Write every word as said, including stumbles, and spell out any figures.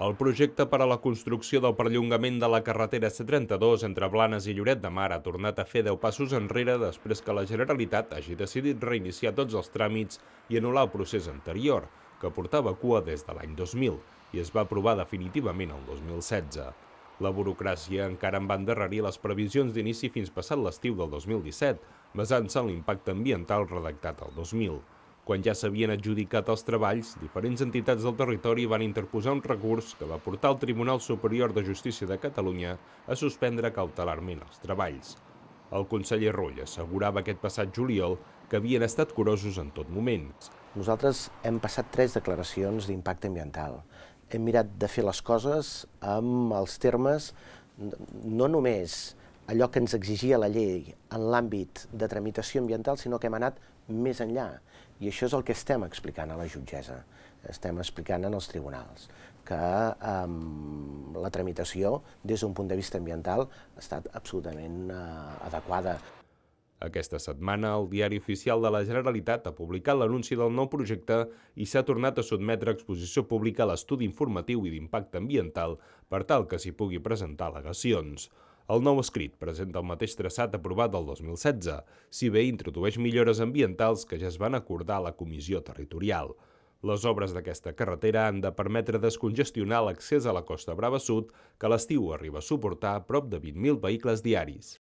El projecte per a la construcció del perllongament de la carretera C trenta-dos entre Blanes i Lloret de Mar ha tornat a fer deu passos enrere després que la Generalitat hagi decidit reiniciar tots els tràmits i anul·lar el procés anterior, que portava cua des de l'any dos mil i es va aprovar definitivament el dos mil setze. La burocràcia encara en va endarrerir les previsions d'inici fins passat l'estiu del dos mil disset, basant-se en l'impacte ambiental redactat el dos mil. Quan ja s'havien adjudicat els treballs, diferents entitats del territori van interposar un recurs que va portar al Tribunal Superior de Justícia de Catalunya a suspendre cautelarment els treballs. El conseller Rull assegurava aquest passat juliol que havien estat curosos en tot moment. Nosaltres hem passat tres declaracions d'impacte ambiental. Hem mirat de fer les coses amb els termes no només allò que ens exigia la llei en l'àmbit de tramitació ambiental, sinó que hem anat més enllà. I això és el que estem explicant a la jutgessa, estem explicant en els tribunals, que eh, la tramitació des d'un punt de vista ambiental ha estat absolutament eh, adequada. Aquesta setmana, el Diari Oficial de la Generalitat ha publicat l'anunci del nou projecte i s'ha tornat a sotmetre a exposició pública l'estudi informatiu i d'impacte ambiental per tal que s'hi pugui presentar al·legacions. El nou escrit presenta el mateix traçat aprovat del dos mil setze, si bé introdueix millores ambientals que ja es van acordar a la Comissió Territorial. Les obres d'aquesta carretera han de permetre descongestionar l'accés a la Costa Brava Sud, que a l'estiu arriba a suportar prop de vint mil vehicles diaris.